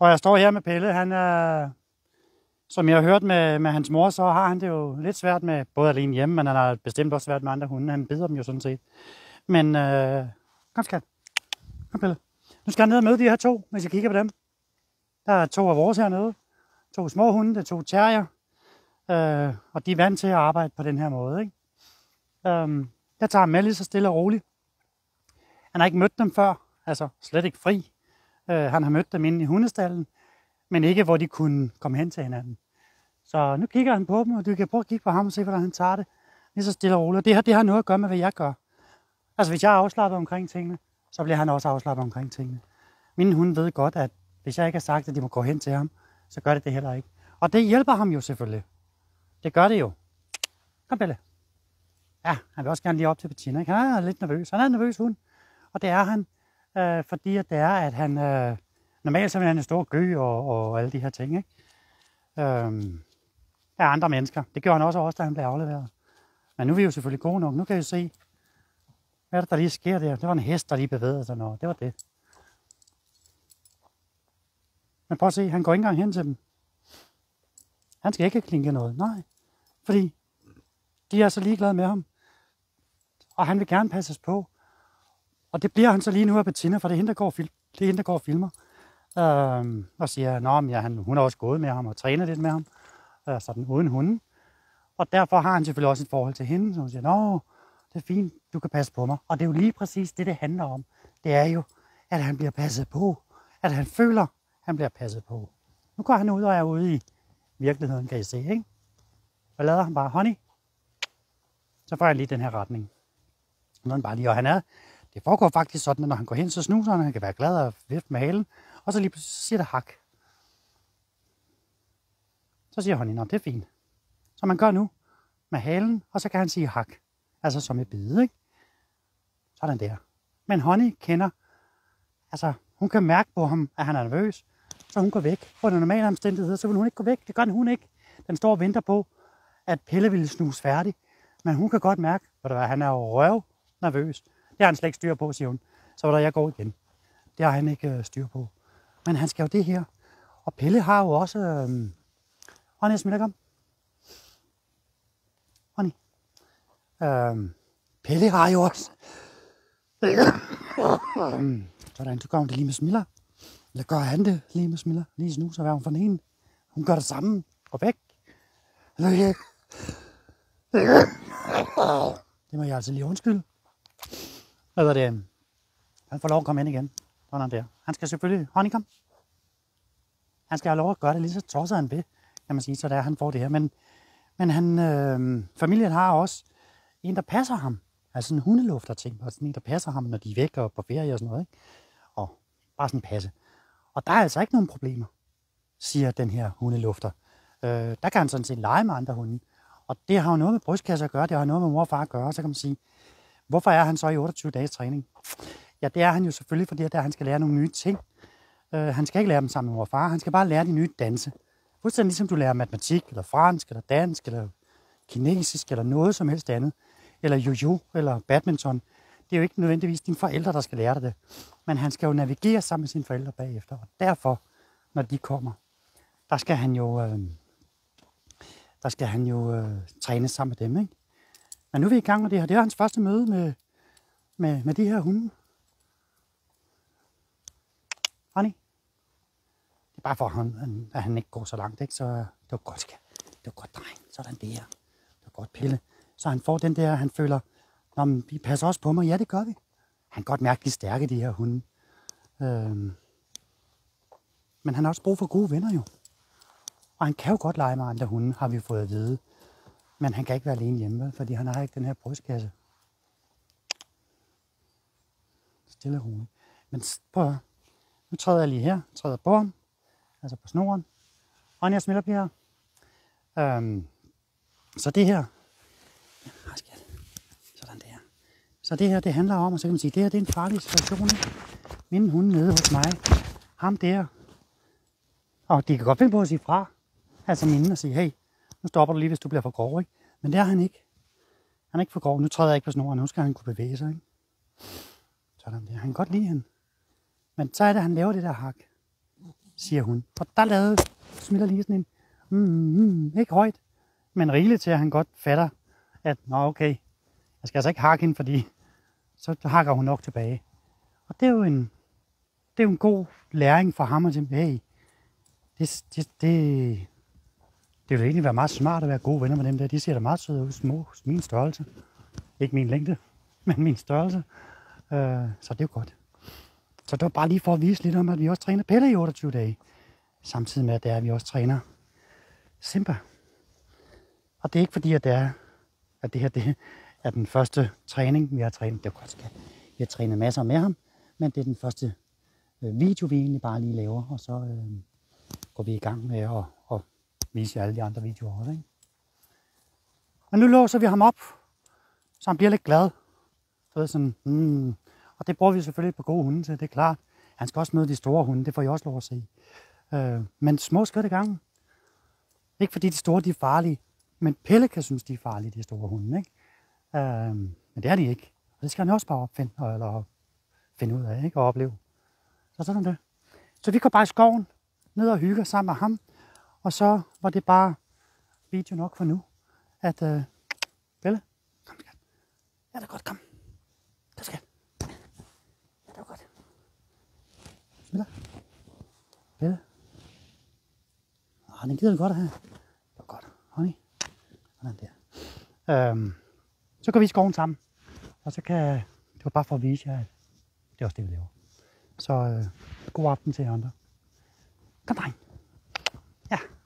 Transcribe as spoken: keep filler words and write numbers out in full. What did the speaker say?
Og jeg står her med Pelle. Han er, som jeg har hørt med, med hans mor, så har han det jo lidt svært med både alene hjemme, men han har bestemt også svært med andre hunde. Han bider dem jo sådan set. Men øh, kom skat. Kom Pelle. Nu skal han ned og møde de her to, hvis jeg kigger på dem. Der er to af vores hernede. To små hunde, det er to terrier. Øh, og de er vant til at arbejde på den her måde. Ikke? Øh, jeg tager ham med lige så stille og roligt. Han har ikke mødt dem før. Altså slet ikke fri. Øh, han har mødt dem inde i hundestallen. Men ikke hvor de kunne komme hen til hinanden. Så nu kigger han på dem, og du kan prøve at kigge på ham og se, hvordan han tager det. Lige så stille og roligt. Det her, det har noget at gøre med, hvad jeg gør. Altså hvis jeg er afslappet omkring tingene, så bliver han også afslappet omkring tingene. Mine hunde ved godt, at hvis jeg ikke har sagt, at de må gå hen til ham, så gør det det heller ikke. Og det hjælper ham jo selvfølgelig. Det gør det jo. Kom Pelle. Ja, han vil også gerne lige op til Bettina. Ikke? Han er lidt nervøs. Han er en nervøs hund. Og det er han, øh, fordi at det er, at han... Øh, normalt så vil han en stor gø og, og alle de her ting. Ikke? Øh, af andre mennesker. Det gjorde han også også, da han blev afleveret. Men nu er vi jo selvfølgelig gode nok. Nu kan vi se, hvad er det, der lige sker der. Det var en hest, der lige bevægede sig. Nå, det var det. Men prøv at se, han går ikke engang hen til dem. Han skal ikke klinke noget. Nej, fordi de er så ligeglade med ham. Og han vil gerne passes på. Og det bliver han så lige nu af Bettina, for det er hende, der går, fil- det er hende, der går og filmer. Øhm, og siger, at ja, han, hun har også gået med ham og trænet lidt med ham. Øh, sådan uden hunden. Og derfor har han selvfølgelig også et forhold til hende. Så hun siger, nå, det er fint, du kan passe på mig. Og det er jo lige præcis det, det handler om. Det er jo, at han bliver passet på. At han føler, at han bliver passet på. Nu går han ud og er ude i virkeligheden, kan I se, ikke? Og lader han bare, honey. Så får jeg lige den her retning. Nu er han bare lige, og han er, det foregår faktisk sådan, at når han går hen, så snuser han, han kan være glad og vifte med halen. Og så lige pludselig siger det hak. Så siger honey, nå, det er fint. Som man gør nu med halen, og så kan han sige hak. Altså som et bide, ikke? Sådan der. Men honey kender, altså hun kan mærke på ham, at han er nervøs, så hun går væk. På den normale omstændighed, så vil hun ikke gå væk. Det gør den hun ikke. Den står og venter på, at Pelle ville snuse færdig. Men hun kan godt mærke, at han er jo røv nervøs. Det har han slet ikke styr på, siger hun. Så var der, jeg går igen. Det har han ikke øh, styr på. Men han skal jo det her. Og Pelle har jo også... Øh... Honey, smitter kom. Honey. Øh... Pelle har jo også... Sådan, så gør hun det lige med smiller. Eller gør han det lige med smiller. Lige snuser hver hun for den ene. Hun gør det samme. Og væk. Det må jeg altså lige undskylde. Hvad er det? Han får lov at komme ind igen. Sådan der. Han skal selvfølgelig... Honey, kom. Han skal have lov at gøre det lige så tosset han vil, kan man sige, så der han får det her. Men, men han, øh, familien har også en, der passer ham. Altså en hundelufter ting. Og sådan en, der passer ham, når de er væk og på ferie og sådan noget. Ikke? Og bare sådan passe. Og der er altså ikke nogen problemer, siger den her hundelufter. Øh, der kan han sådan set lege med andre hunde. Og det har jo noget med brystkasse at gøre. Det har noget med mor og far at gøre. Så kan man sige, hvorfor er han så i otteogtyve dages træning? Ja, det er han jo selvfølgelig, fordi at han skal lære nogle nye ting. Uh, han skal ikke lære dem sammen med mor og far. Han skal bare lære de nye danse. Fuldstændig ligesom du lærer matematik, eller fransk, eller dansk, eller kinesisk, eller noget som helst andet. Eller jojo, eller badminton. Det er jo ikke nødvendigvis dine forældre, der skal lære dig det. Men han skal jo navigere sammen med sine forældre bagefter. Og derfor, når de kommer, der skal han jo, øh, der skal han jo øh, træne sammen med dem. Ikke? Men nu er vi i gang med det her. Det er hans første møde med, med, med de her hunde. Honey. Det er bare for, at han, at han ikke går så langt. Ikke? Så det var godt, skat. Det var godt, dreng. Sådan der. Det var godt, Pelle. Så han får den der, han føler, når vi passer også på mig. Ja, det gør vi. Han kan godt mærke de stærke, de her hunde. Øhm. Men han har også brug for gode venner jo. Og han kan jo godt lege med andre hunde, har vi fået at vide. Men han kan ikke være alene hjemme, fordi han har ikke den her brystkasse. Stille og roligt. Men prøv at, nu træder jeg lige her. Træder på ham. Altså på snoren. Og jeg smitter på her. Øhm. Så det her. Ja, skat. Sådan der. Så det her, det handler om, og så kan man sige, det her det er en farlig situation. Ikke? Mine hunde nede hos mig. Ham der. Og de kan godt finde på at sige fra. Altså mine og sige, hey, nu stopper du lige, hvis du bliver for grov. Ikke? Men det er han ikke. Han er ikke for grov. Nu træder jeg ikke på snoren. Nu skal han kunne bevæge sig. Ikke? Sådan der. Han kan godt lide hende. Men så er det, han laver det der hak. siger hun. Og der lavede Smiller lige sådan en, mm, mm, ikke højt, men rigeligt til, at han godt fatter, at nå okay, jeg skal altså ikke hakke hende, fordi så hakker hun nok tilbage. Og det er jo en, det er jo en god læring for ham at sige, hey, det, det, det, det vil egentlig være meget smart at være gode venner med dem der. De ser da meget søde ud, små, min størrelse. Ikke min længde, men min størrelse. Øh, så det er jo godt. Så det var bare lige for at vise lidt om, at vi også træner Pelle i otteogtyve dage. Samtidig med, at, det er, at vi også træner Simba. Og det er ikke fordi, at det, er, at det her det er den første træning, vi har trænet. Det er godt, skal. Vi har trænet masser med ham, men det er den første øh, video, vi egentlig bare lige laver. Og så øh, går vi i gang med at, at vise alle de andre videoer også. Ikke? Men nu låser vi ham op, så han bliver lidt glad. Så det er sådan, mm. Og det bruger vi selvfølgelig på gode hunde til, det er klart. Han skal også møde de store hunde, det får jeg også lov at se. Øh, men små skridt i gangen. Ikke fordi de store de er farlige, men Pelle kan synes, de er farlige, de store hunde. Ikke? Øh, men det er de ikke. Og det skal han også bare opfinde, eller finde ud af, ikke? Og opleve. Så sådan det. Så vi går bare i skoven, ned og hygger sammen med ham. Og så var det bare video nok for nu. At, øh, Pelle, kom skat. Ja, det er godt, kom. Det skal. Ja, det var godt. Smiller. Pelle. Ah, den gider det godt at have. Det var godt. Honey. Sådan der. Øhm, så går vi i skoven sammen. Og så kan, det var bare for at vise jer, at det er også det, vi laver. Så øh, god aften til jer andre. Kom, dreng. Ja.